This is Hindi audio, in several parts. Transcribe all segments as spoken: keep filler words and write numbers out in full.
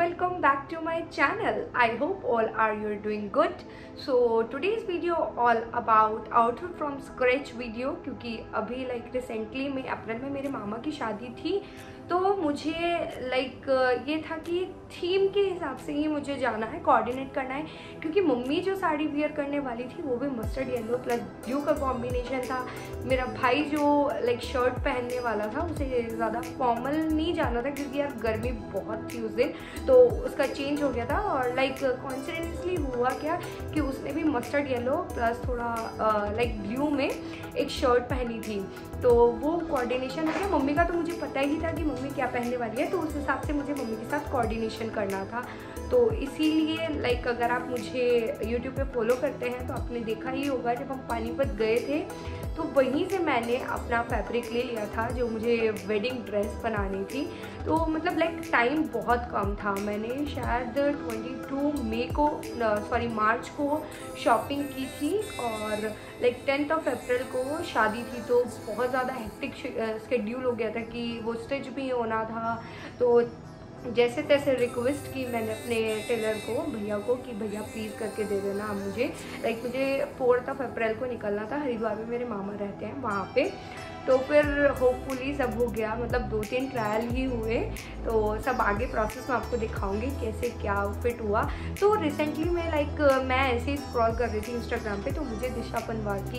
welcome back to my channel. I hope all are you doing good. So today's video all about outfit from scratch video, क्योंकि अभी like recently में अप्रैल में मेरे मामा की शादी थी, तो मुझे लाइक like, ये था कि थीम के हिसाब से ही मुझे जाना है, कोऑर्डिनेट करना है, क्योंकि मम्मी जो साड़ी वियर करने वाली थी वो भी मस्टर्ड येलो प्लस ब्लू का कॉम्बिनेशन था। मेरा भाई जो लाइक like, शर्ट पहनने वाला था उसे ज़्यादा फॉर्मल नहीं जाना था क्योंकि यार गर्मी बहुत थी उस दिन, तो उसका चेंज हो गया था। और लाइक कॉन्सिडेंटली हुआ क्या कि उसने भी मस्टर्ड येलो प्लस थोड़ा लाइक ब्लू में एक शर्ट पहनी थी, तो वो कोऑर्डिनेशन हो गया। मम्मी का तो मुझे पता ही था कि मम्मी क्या पहनने वाली है, तो उस हिसाब से मुझे मम्मी के साथ कोऑर्डिनेशन करना था। तो इसीलिए लाइक अगर आप मुझे यूट्यूब पे फॉलो करते हैं तो आपने देखा ही होगा जब हम पानीपत गए थे तो वहीं से मैंने अपना फैब्रिक ले लिया था जो मुझे वेडिंग ड्रेस बनानी थी। तो मतलब लाइक टाइम बहुत कम था, मैंने शायद बाईस मई को सॉरी मार्च को शॉपिंग की थी और लाइक टेंथ ऑफ अप्रैल को शादी थी, तो बहुत ज़्यादा हेक्टिक शेड्यूल हो गया था कि वो स्टिच भी होना था। तो जैसे तैसे रिक्वेस्ट की मैंने अपने टेलर को, भैया को, कि भैया प्लीज़ करके दे देना आप मुझे। लाइक मुझे फोर्थ ऑफ अप्रैल को निकलना था, हरिद्वार में मेरे मामा रहते हैं वहाँ पे। तो फिर होपफुली सब हो गया, मतलब दो तीन ट्रायल ही हुए, तो सब आगे प्रोसेस में आपको दिखाऊंगी कैसे क्या फिट हुआ। तो रिसेंटली मैं लाइक मैं ऐसे ही स्क्रॉल कर रही थी इंस्टाग्राम पे, तो मुझे दिशा पंवार की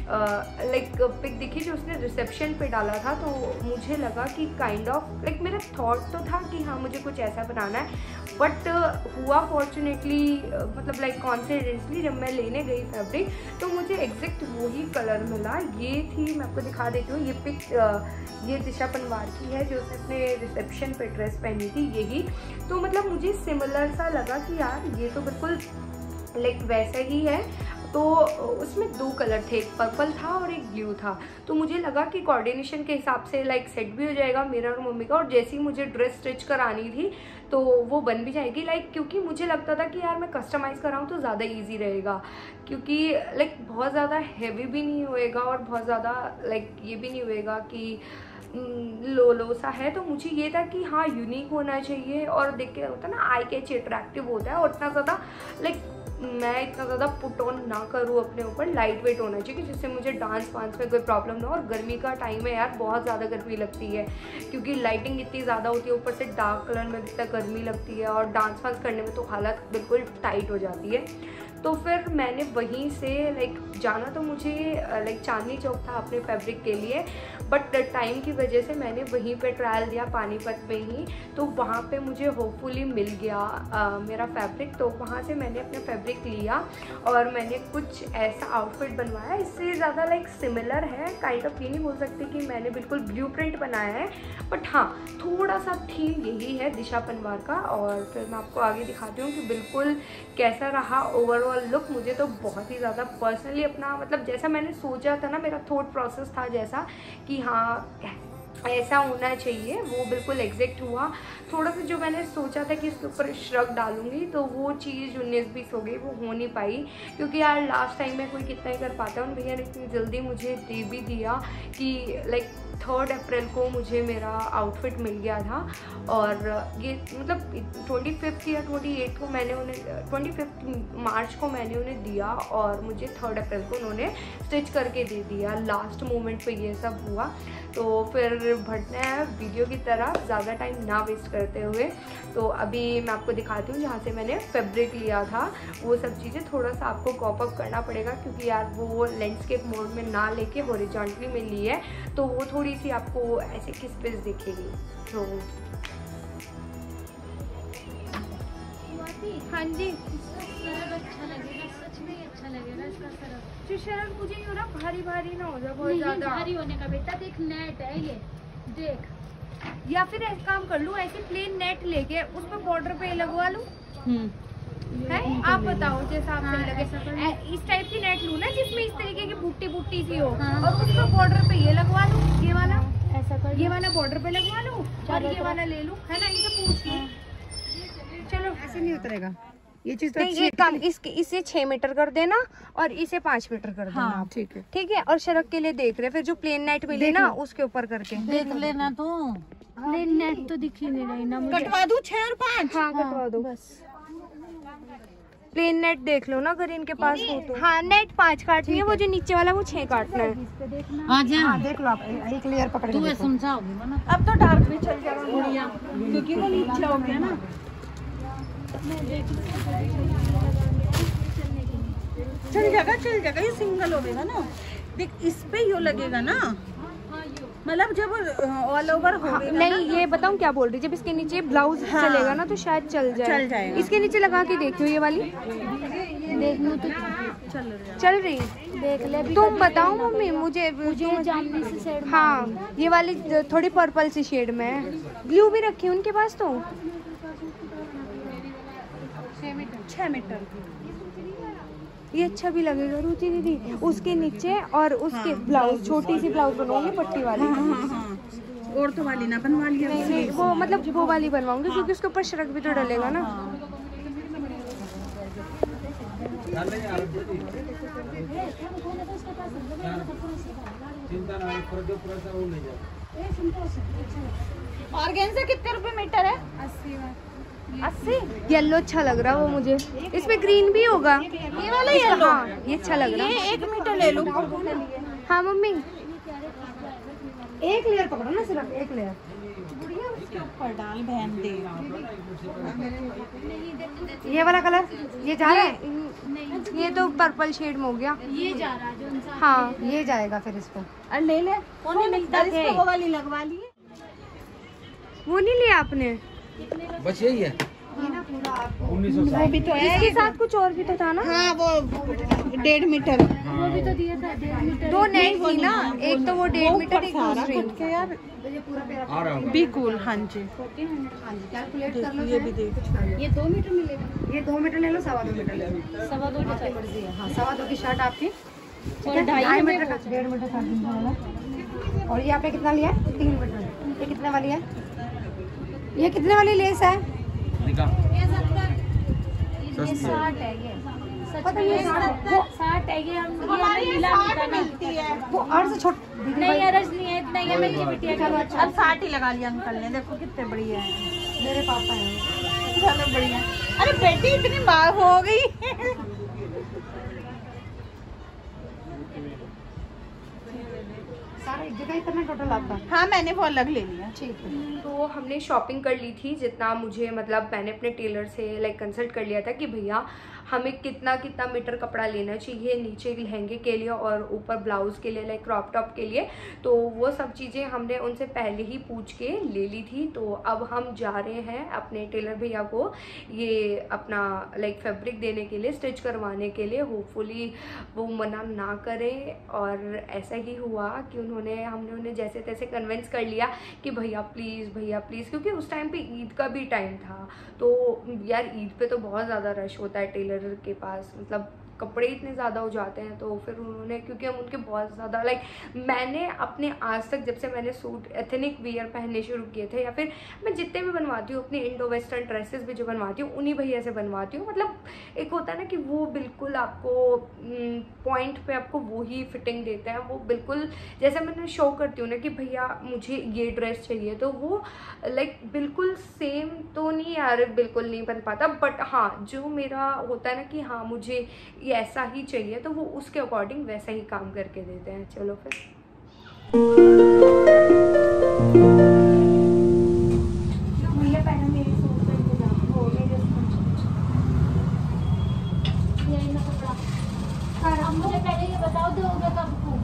लाइक पिक दिखी जो उसने रिसेप्शन पे डाला था। तो मुझे लगा कि काइंड ऑफ लाइक मेरा थॉट तो था कि हाँ मुझे कुछ ऐसा बनाना है, बट हुआ फॉर्चुनेटली मतलब लाइक कॉन्फिडेंसली जब मैं लेने गई फैब्रिक तो मुझे एग्जैक्ट वही कलर मिला। ये थी, मैं आपको दिखा देती हूँ, ये पिक ये दिशा पंवार की है जो उसने अपने रिसेप्शन पे ड्रेस पहनी थी, यही। तो मतलब मुझे सिमिलर सा लगा कि यार ये तो बिल्कुल लाइक वैसा ही है। तो उसमें दो कलर थे, एक पर्पल था और एक ब्लू था, तो मुझे लगा कि कोऑर्डिनेशन के हिसाब से लाइक सेट भी हो जाएगा मेरा और मम्मी का, और जैसे ही मुझे ड्रेस स्टिच करानी थी तो वो बन भी जाएगी। लाइक क्योंकि मुझे लगता था कि यार मैं कस्टमाइज़ कराऊँ तो ज़्यादा इजी रहेगा, क्योंकि लाइक बहुत ज़्यादा हैवी भी नहीं होएगा और बहुत ज़्यादा लाइक ये भी नहीं होएगा कि लो लो सा है। तो मुझे ये था कि हाँ यूनिक होना चाहिए और देख के होता है ना आई कैच अट्रैक्टिव होता है, और इतना ज़्यादा लाइक मैं इतना ज़्यादा पुट ऑन ना करूँ अपने ऊपर, लाइट वेट होना चाहिए जिससे मुझे डांस वांस में कोई प्रॉब्लम ना हो। और गर्मी का टाइम है यार, बहुत ज़्यादा गर्मी लगती है क्योंकि लाइटिंग इतनी ज़्यादा होती है, ऊपर से डार्क कलर में इतना गर्मी लगती है और डांस वांस करने में तो हालत बिल्कुल टाइट हो जाती है। तो फिर मैंने वहीं से लाइक जाना तो मुझे लाइक चांदनी चौक था अपने फैब्रिक के लिए, बट टाइम की वजह से मैंने वहीं पे ट्रायल दिया पानीपत में ही, तो वहाँ पे मुझे होपफुली मिल गया आ, मेरा फैब्रिक। तो वहाँ से मैंने अपना फैब्रिक लिया और मैंने कुछ ऐसा आउटफिट बनवाया। इससे ज़्यादा लाइक सिमिलर है, काइंड ऑफ ये नहीं बोल सकते कि मैंने बिल्कुल ब्लूप्रिंट बनाया है, बट हाँ थोड़ा सा थीम यही है दिशा पंवार का। और फिर मैं आपको आगे दिखाती हूँ कि बिल्कुल कैसा रहा ओवरऑल लुक। मुझे तो बहुत ही ज़्यादा पर्सनली अपना मतलब जैसा मैंने सोचा था ना, मेरा थॉट प्रोसेस था जैसा कि हाँ ऐसा होना चाहिए, वो बिल्कुल एग्जैक्ट हुआ। थोड़ा सा जो मैंने सोचा था कि इसके ऊपर श्रग डालूंगी तो वो चीज़ उन्नीस बीस हो गई, वो हो नहीं पाई, क्योंकि यार लास्ट टाइम में कोई कितना ही कर पाता है। उन भैया ने इतनी जल्दी मुझे दे भी दिया कि लाइक थर्ड अप्रैल को मुझे मेरा आउटफिट मिल गया था, और ये मतलब ट्वेंटी फिफ्थ या ट्वेंटी एट को मैंने उन्हें ट्वेंटी फिफ्थ मार्च को मैंने उन्हें दिया और मुझे थर्ड अप्रैल को उन्होंने स्टिच करके दे दिया। लास्ट मोमेंट पे ये सब हुआ। तो फिर बढ़ते हैं वीडियो की तरफ, ज़्यादा टाइम ना वेस्ट करते हुए। तो अभी मैं आपको दिखाती हूँ जहाँ से मैंने फैब्रिक लिया था, वो सब चीज़ें थोड़ा सा आपको कॉप अप करना पड़ेगा क्योंकि यार वो लैंडस्केप मोड में ना लेके हॉरिजॉन्टली में ली है, तो वो थोड़ी सी आपको ऐसे किस पिस दिखेगी। तो हाँ जी, अच्छा लगेगा, सच में अच्छा लगेगा इसका सरफ। जो शर्ट मुझे ये ना भारी भारी ना हो जाए, बहुत ज्यादा भारी होने का बेटा, देख नेट है ये, देख। या फिर ऐसा काम कर लूँ, ऐसे प्लेन नेट लेके उस पर बॉर्डर पे लगवा लूँ, है आप बताओ जैसा आपको हाँ, लगे। इस टाइप की नेट लूँ ना जिसमें इस तरीके की बूटी बूटी सी हो, हाँ। और उस पर बॉर्डर पे ये लगवा लूँ, ये वाला ऐसा कर, ये वाला बॉर्डर पे लगवा लूँ और ये वाला ले लूँ, है ना, इनसे पूछ लूँ। चलो ऐसे नहीं उतरेगा ये चीज, तो ये काम इसके इसे छह मीटर कर देना और इसे पाँच मीटर कर देना। हाँ, ठीक है ठीक है। और शरक के लिए देख रहे फिर जो प्लेन नेट मिले ना उसके ऊपर करके देख लेना तू। नहीं नेट तो दिख ही नहीं रही ना मुझे। कटवा दूं छह और पाँच? हाँ कटवा दो बस। प्लेन नेट देख लो ना अगर इनके पास हो तो। हाँ नेट पाँच काटनी है, वो जो नीचे वाला वो छह काटना है। हाँ जी हाँ देख लो आप एक लेयर पकड़ के तू देखो। समझाओगी ना। अब तो डार्क भी चल जाएगा गुड़िया, क्योंकि वो नीचे हो गया ना। चल जाएगा चल जाएगा, ये सिंगल होगा ना। देख इस पे यो लगेगा ना, मतलब जब ऑल ओवर हो गया नहीं ये बताऊँ क्या बोल रही, जब इसके नीचे ब्लाउज हाँ। चलेगा ना तो शायद चल जाए। चल जाएगा। इसके नीचे लगा के देखियो ये वाली देख लो तो चल रहा चल रही। देख ले अभी। तुम बताओ मम्मी मुझे मुझे तुम- जामनी से साइड। हाँ ये वाली थोड़ी पर्पल सी शेड में है। ग्लू भी रखी है उनके पास तो। छह मीटर ये अच्छा भी लगेगा रुचि दीदी, उसके नीचे और उसके ब्लाउज छोटी सी ब्लाउज बनवाऊंगी पट्टी वाली। हाँ हाँ हाँ और तो वाली ना बनवा लिया। नहीं नहीं वो मतलब वो वाली बनवाऊंगी क्योंकि उसके ऊपर श्रग भी तो डलेगा ना। ऑर्गेन्जा कितने रुपए मीटर है? अस्सी। येलो अच्छा लग रहा है वो मुझे, इसमें ग्रीन भी होगा। ये वाला येलो? हाँ ये अच्छा लग रहा है। ये एक मीटर ले लो। हाँ मम्मी एक लेयर पकड़ो ना, सिर्फ एक लेयर। गुड़िया उसके ऊपर डाल बहन दे। ये वाला कलर ये जा रहा है, ये तो पर्पल शेड में हो गया। ये जा रहा है जो इंसान। हाँ ये जाएगा फिर इस पर। अरे ले ले कौन नहीं मिलता है? वो वाली लगवा लिए। वो नहीं लिया आपने? बस यही है। ये ना पूरा आपको वो भी तो है। इसके साथ कुछ और भी तो था ना। हाँ वो डेढ़ मीटर वो भी तो दिया था डेढ़ मीटर। दो नेट थी ना, एक तो वो डेढ़ मीटर एक सारा दूसरी। कट के यार ये पूरा पेरा आ रहा हूँ। Be cool. हाँ जी हाँ जी कैलकुलेट कर लो। ये भी देख। ये दो मीटर मिलेगा। ये दो मीटर ले लो, सवा दो मीटर ले लो, सवा दो आपकी मर्जी है। हाँ सवा दो की शर्ट आपकी और ढाई ढाई में मीटर का डेढ़ मीटर साढ़े तीन सौ वाला। और ये आपने कितना लिया है? तीन मीटर। ये कितने वाली है? ये कितने वाली लेस है? ये साठ है। ये सच पता में नहीं ये साठ- साठ है। ये हम ये हमारी हमें मिला साठ मिला नहीं। मिलती है। वो और से छोट नहीं अरज नहीं है इतना, ये मेरी बिटिया का बच्चा। अब साठ ही लगा लिया अंकल ने, देखो कितने बढ़िया है। मेरे पापा हैं। चलो बढ़िया। अरे बेटी इतनी बार हो गई। सारा एक जगह इतना टोटल आपका? हाँ मैंने वो अलग ले लिया। ठीक है। तो हमने शॉपिंग कर ली थी, जितना मुझे मतलब मैंने अपने टेलर से लाइक कंसल्ट कर लिया था कि भैया हमें कितना कितना मीटर कपड़ा लेना चाहिए नीचे लहंगे के लिए और ऊपर ब्लाउज़ के लिए लाइक क्रॉप टॉप के लिए। तो वो सब चीज़ें हमने उनसे पहले ही पूछ के ले ली थी। तो अब हम जा रहे हैं अपने टेलर भैया को ये अपना लाइक फैब्रिक देने के लिए, स्टिच करवाने के लिए। होपफुली वो मना ना करें। और ऐसा ही हुआ कि उन्होंने हमने उन्हें जैसे तैसे कन्विंस कर लिया कि भैया प्लीज़ भैया प्लीज़, क्योंकि उस टाइम पे ईद का भी टाइम था। तो यार ईद पे तो बहुत ज़्यादा रश होता है टेलर के पास, मतलब कपड़े इतने ज़्यादा हो जाते हैं। तो फिर उन्होंने, क्योंकि हम उनके बहुत ज़्यादा लाइक मैंने अपने आज तक जब से मैंने सूट एथनिक वियर पहनने शुरू किए थे, या फिर मैं जितने भी बनवाती हूँ अपनी इंडो वेस्टर्न ड्रेसेस भी जो बनवाती हूँ उन्हीं भैया से बनवाती हूँ। मतलब एक होता है ना कि वो बिल्कुल आपको पॉइंट पे आपको वो ही फिटिंग देते हैं। वो बिल्कुल जैसे मैंने शो करती हूँ ना कि भैया मुझे ये ड्रेस चाहिए, तो वो लाइक बिल्कुल सेम तो नहीं यार, बिल्कुल नहीं बन पाता। बट हाँ जो मेरा होता है ना कि हाँ मुझे ऐसा ही चाहिए, तो वो उसके अकॉर्डिंग वैसा ही काम करके देते हैं। चलो फिर यही ना कपड़ा। अब मुझे पहले ये बताओ दोगे कब को?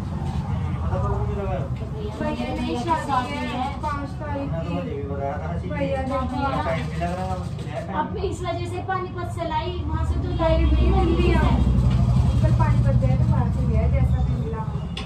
भैया नहीं शादी है पाँच तारीख की। भैया अब इस वजह से पानीपत से लाई, वहाँ से तो लाई लाई भी नहीं मिली है। कल पानीपत गए तो वहाँ से लिया है जैसा भी मिला।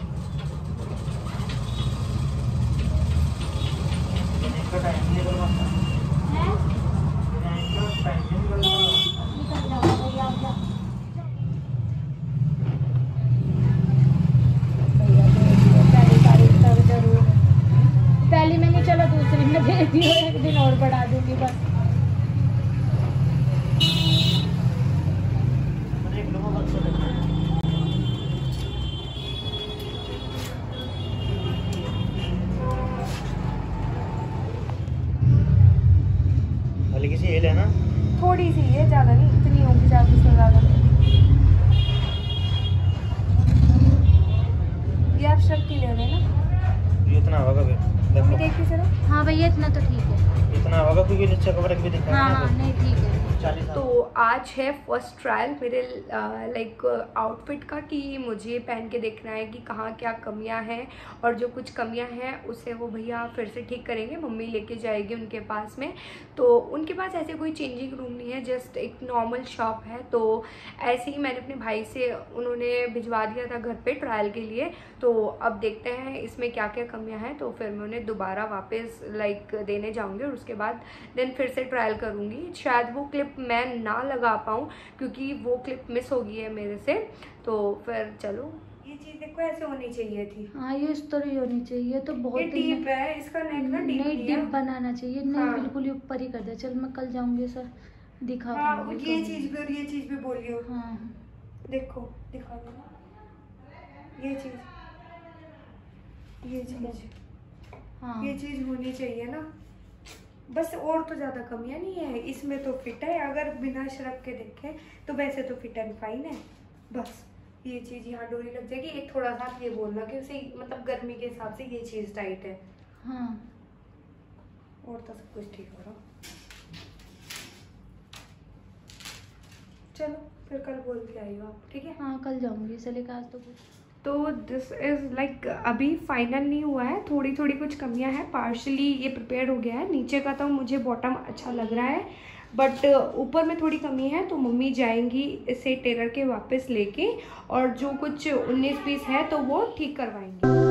पहली में नहीं, चलो दूसरी में दे दियो, एक दिन और बढ़ा दूंगी बस। ढील है ना, थोड़ी सी है, ज़्यादा नहीं, इतनी होगी ज़्यादा से ज़्यादा। ये आप शर्ट की ले रहे हैं ना? ये इतना होगा फिर मम्मी देखो, देखिए जरा। हाँ भैया इतना तो ठीक है। इतना होगा क्योंकि नीचे कपड़े भी दिखा हाँ है हाँ ना नहीं ठीक है। चालीस। तो आज है फर्स्ट ट्रायल मेरे लाइक आउटफिट का, कि मुझे पहन के देखना है कि कहाँ क्या कमियां हैं, और जो कुछ कमियां हैं उसे वो भैया फिर से ठीक करेंगे, मम्मी लेके जाएगी उनके पास में। तो उनके पास ऐसे कोई चेंजिंग रूम नहीं है, जस्ट एक नॉर्मल शॉप है। तो ऐसे ही मैंने अपने भाई से, उन्होंने भिजवा दिया था घर पे ट्रायल के लिए। तो अब देखते हैं इसमें क्या क्या कमियां हैं, तो फिर मैं उन्हें दोबारा वापस लाइक देने जाऊंगी और उसके बाद देन फिर से ट्रायल करूंगी। शायद वो क्लिप मैं ना लगा पाऊँ क्योंकि वो क्लिप मिस हो गई है मेरे से। तो फिर चलो, ये चीज़ देखो ऐसे होनी चाहिए थी। हाँ ये इस तरह ही होनी चाहिए, तो बहुत ये डीप है, इसका नेक ना डीप नहीं नहीं डिप है। बनाना चाहिए। नहीं हाँ। बिल्कुल ही ऊपर ही कर दे। चल मैं कल जाऊंगी सर, दिखा हाँ, दूंगी ये तो। चीज़ भी और ये चीज़ भी बोलियो। हाँ देखो दिखा दो, ये चीज़, ये चीज़, हाँ ये चीज़ होनी चाहिए ना बस, और तो ज़्यादा कमियां नहीं है इसमें। तो फिट है, अगर बिना शर्ट के देखें तो वैसे तो फिट एंड फाइन है। बस ये चीज़ यहाँ डोरी लग जाएगी। एक थोड़ा सा ये बोलना कि उसे मतलब गर्मी के हिसाब से ये चीज़ टाइट है, हाँ और तो सब कुछ ठीक हो रहा। चलो फिर कल बोल के आइयो आप, ठीक है? हाँ कल जाऊंगी। चले आज तो कुछ तो दिस इज़ लाइक अभी फाइनल नहीं हुआ है, थोड़ी थोड़ी कुछ कमियां हैं। पार्शली ये प्रिपेयर हो गया है, नीचे का तो मुझे बॉटम अच्छा लग रहा है, बट ऊपर में थोड़ी कमी है। तो मम्मी जाएंगी इसे टेलर के वापस लेके, और जो कुछ उन्नीस बीस है तो वो ठीक करवाएंगी।